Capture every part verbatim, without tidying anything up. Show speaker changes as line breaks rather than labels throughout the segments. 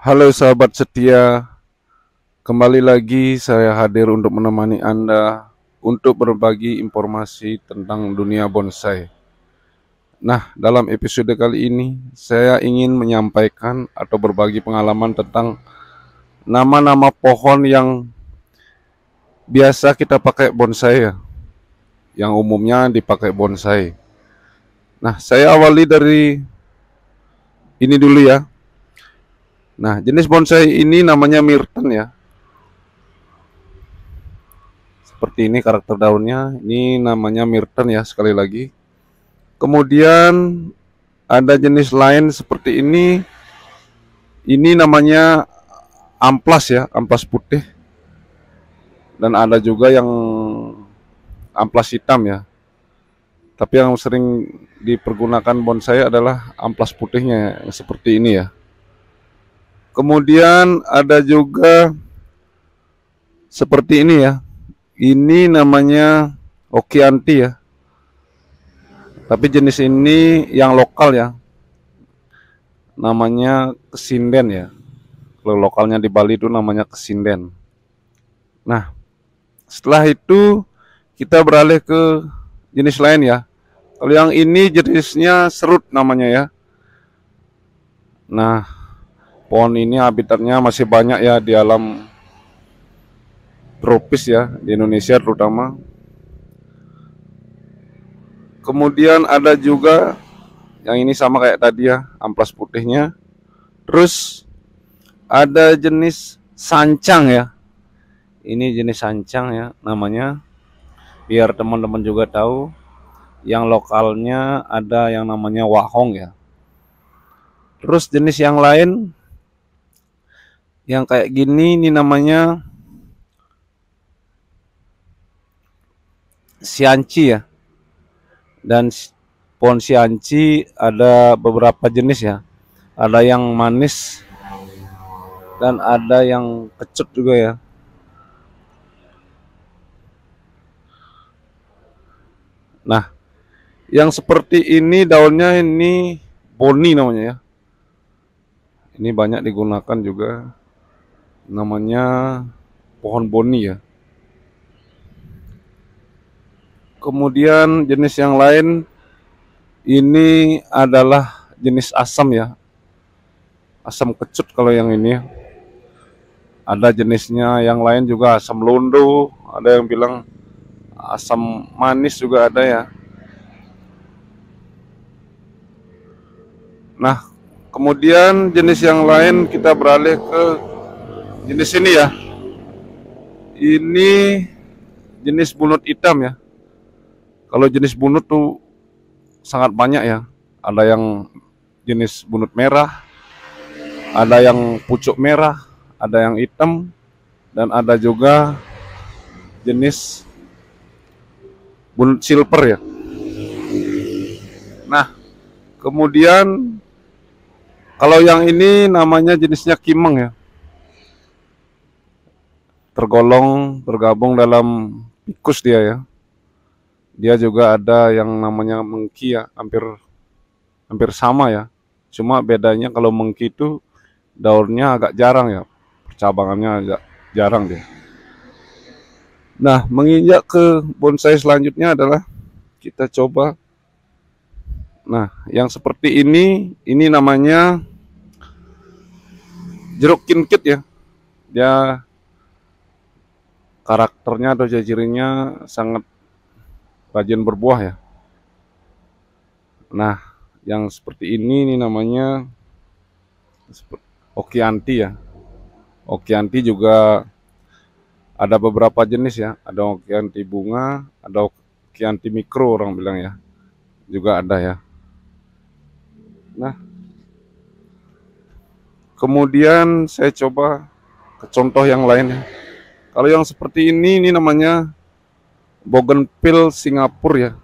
Halo sahabat setia, kembali lagi saya hadir untuk menemani Anda untuk berbagi informasi tentang dunia bonsai. Nah, dalam episode kali ini saya ingin menyampaikan atau berbagi pengalaman tentang nama-nama pohon yang biasa kita pakai bonsai ya, yang umumnya dipakai bonsai. Nah, saya awali dari ini dulu ya. Nah, jenis bonsai ini namanya myrten ya. Seperti ini karakter daunnya. Ini namanya myrten ya, sekali lagi. Kemudian ada jenis lain seperti ini. Ini namanya amplas ya, amplas putih. Dan ada juga yang amplas hitam ya. Tapi yang sering dipergunakan bonsai adalah amplas putihnya yang seperti ini ya. Kemudian ada juga seperti ini ya. Ini namanya Okianti ya. Tapi jenis ini yang lokal ya. Namanya kesinden ya. Kalau lokalnya di Bali itu namanya kesinden. Nah, setelah itu kita beralih ke jenis lain ya. Kalau yang ini jenisnya serut namanya ya. Nah, pohon ini habitatnya masih banyak ya di alam tropis ya, di Indonesia terutama. Kemudian ada juga yang ini sama kayak tadi ya, amplas putihnya. Terus ada jenis sancang ya. Ini jenis sancang ya namanya. Biar teman-teman juga tahu. Yang lokalnya ada yang namanya wahong ya. Terus jenis yang lain yang kayak gini ini namanya sianci ya. Dan pohon sianci ada beberapa jenis ya. Ada yang manis dan ada yang kecut juga ya. Nah, yang seperti ini daunnya ini boni namanya ya. Ini banyak digunakan juga. Namanya pohon boni ya. Kemudian jenis yang lain ini adalah jenis asam ya. Asam kecut kalau yang ini. Ada jenisnya yang lain juga asam londo, ada yang bilang asam manis juga ada ya. Nah, kemudian jenis yang lain kita beralih ke jenis ini ya. Ini jenis bunut hitam ya. Kalau jenis bunut tuh sangat banyak ya. Ada yang jenis bunut merah, ada yang pucuk merah, ada yang hitam, dan ada juga jenis bunut silver ya. Nah, kemudian kalau yang ini namanya jenisnya kimeng ya. Tergolong tergabung dalam ficus dia ya. Dia juga ada yang namanya mengki ya, hampir hampir sama ya. Cuma bedanya kalau mengki itu daunnya agak jarang ya. Percabangannya agak jarang dia. Nah, menginjak ke bonsai selanjutnya adalah kita coba. Nah, yang seperti ini, ini namanya jeruk kinkit ya. Dia karakternya atau cirinya sangat rajin berbuah ya. Nah, yang seperti ini ini namanya Okianti ya. Okianti juga ada beberapa jenis ya. Ada Okianti bunga, ada Okianti mikro orang bilang ya. Juga ada ya. Nah, kemudian saya coba ke contoh yang lain ya. Kalau yang seperti ini ini namanya bougainville Singapura ya.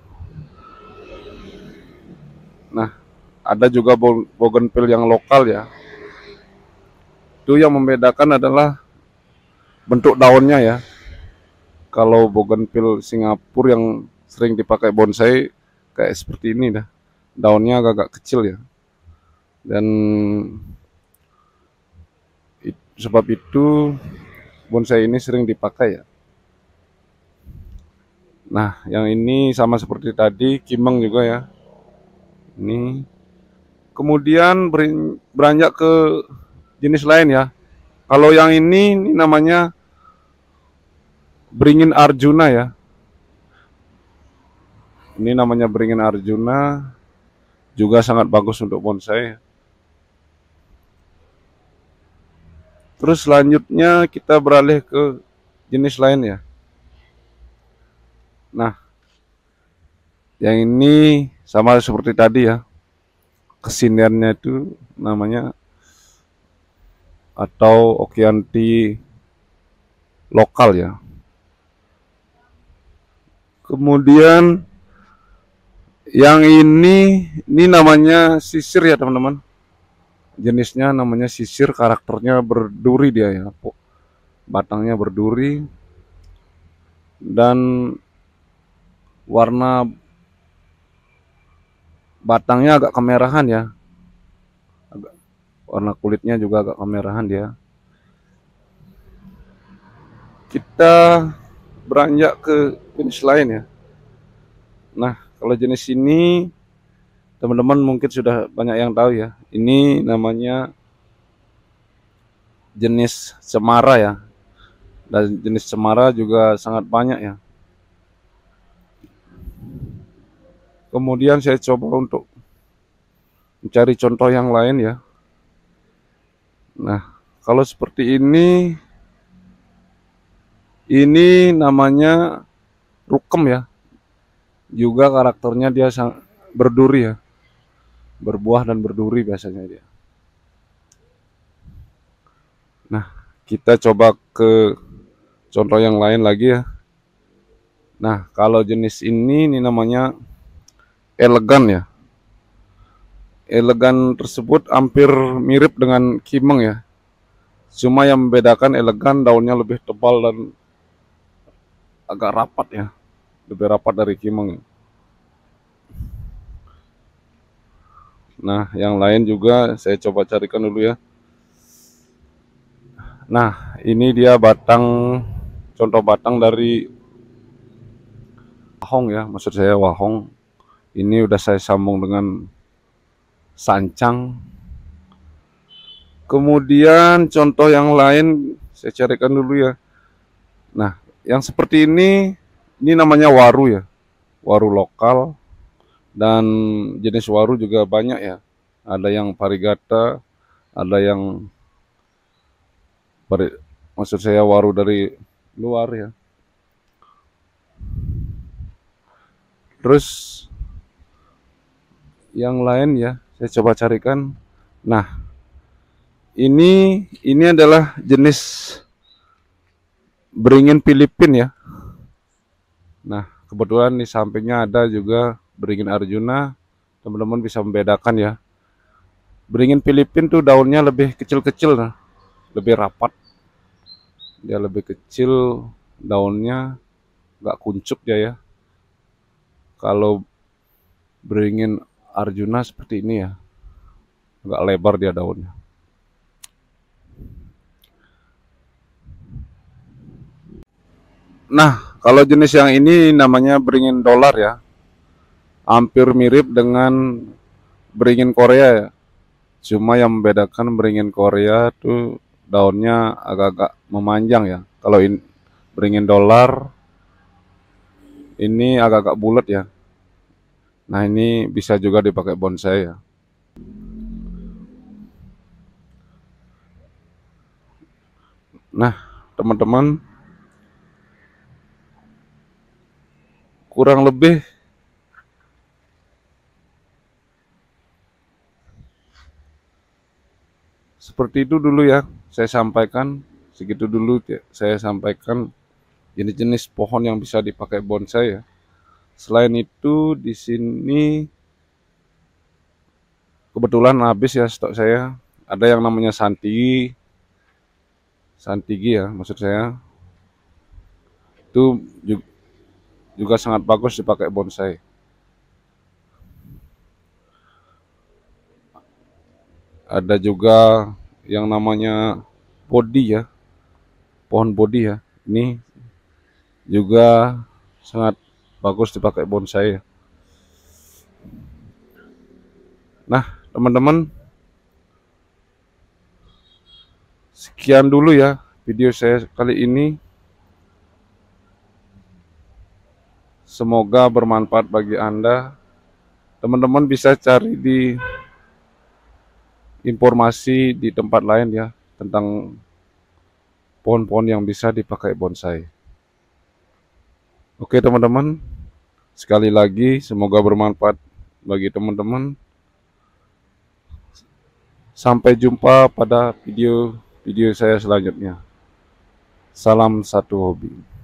Nah, ada juga bougainville yang lokal ya. Itu yang membedakan adalah bentuk daunnya ya. Kalau bougainville Singapura yang sering dipakai bonsai kayak seperti ini dah. Daunnya agak-agak kecil ya. Dan sebab itu bonsai ini sering dipakai ya. Nah, yang ini sama seperti tadi, kimeng juga ya. Ini. Kemudian beranjak ke jenis lain ya. Kalau yang ini, ini namanya beringin Arjuna ya. Ini namanya beringin Arjuna, juga sangat bagus untuk bonsai. Terus selanjutnya kita beralih ke jenis lain ya. Nah, yang ini sama seperti tadi ya. Kesiniannya itu namanya atau Okianti lokal ya. Kemudian yang ini ini namanya sisir ya teman-teman. Jenisnya namanya sisir, karakternya berduri dia ya. Batangnya berduri dan warna batangnya agak kemerahan ya. Agak, warna kulitnya juga agak kemerahan dia. Kita beranjak ke jenis lain ya. Nah, kalau jenis ini teman-teman mungkin sudah banyak yang tahu ya. Ini namanya jenis cemara ya. Dan jenis cemara juga sangat banyak ya. Kemudian saya coba untuk mencari contoh yang lain ya. Nah, kalau seperti ini, ini namanya rukem ya. Juga karakternya dia sangat berduri ya. Berbuah dan berduri biasanya dia. Nah, kita coba ke contoh yang lain lagi ya. Nah, kalau jenis ini, ini namanya elegan ya. Elegan tersebut hampir mirip dengan kimeng ya. Cuma yang membedakan elegan daunnya lebih tebal dan agak rapat ya. Lebih rapat dari kimeng. Nah, yang lain juga saya coba carikan dulu ya. Nah, ini dia batang, contoh batang dari wahong ya, maksud saya wahong. Ini udah saya sambung dengan sancang. Kemudian contoh yang lain saya carikan dulu ya. Nah, yang seperti ini, ini namanya waru ya. Waru lokal. Dan jenis waru juga banyak ya. Ada yang varigata, ada yang maksud saya waru dari luar ya. Terus yang lain ya, saya coba carikan. Nah, ini ini adalah jenis beringin Filipin ya. Nah, kebetulan di sampingnya ada juga beringin Arjuna. Teman-teman bisa membedakan ya. Beringin Filipin tuh daunnya lebih kecil-kecil nah. Lebih rapat. Dia lebih kecil daunnya, nggak kuncup dia ya. Kalau beringin Arjuna seperti ini ya, agak lebar dia daunnya. Nah, kalau jenis yang ini namanya beringin dolar ya, hampir mirip dengan beringin Korea ya. Cuma yang membedakan beringin Korea tuh daunnya agak-agak memanjang ya. Kalau ini beringin dolar ini agak-agak bulat ya. Nah, ini bisa juga dipakai bonsai ya. Nah, teman-teman, kurang lebih seperti itu dulu ya. Saya sampaikan segitu dulu ya. Saya sampaikan jenis-jenis pohon yang bisa dipakai bonsai ya. Selain itu di sini kebetulan habis ya stok saya. Ada yang namanya santigi. Santigi ya maksud saya. Itu juga sangat bagus dipakai bonsai. Ada juga yang namanya bodi ya, pohon bodi ya. Ini juga sangat bagus dipakai bonsai ya. Nah, teman-teman, sekian dulu ya video saya kali ini. Semoga bermanfaat bagi Anda. Teman-teman bisa cari di informasi di tempat lain ya tentang pohon-pohon yang bisa dipakai bonsai. Oke teman-teman, sekali lagi semoga bermanfaat bagi teman-teman. Sampai jumpa pada video-video saya selanjutnya. Salam satu hobi.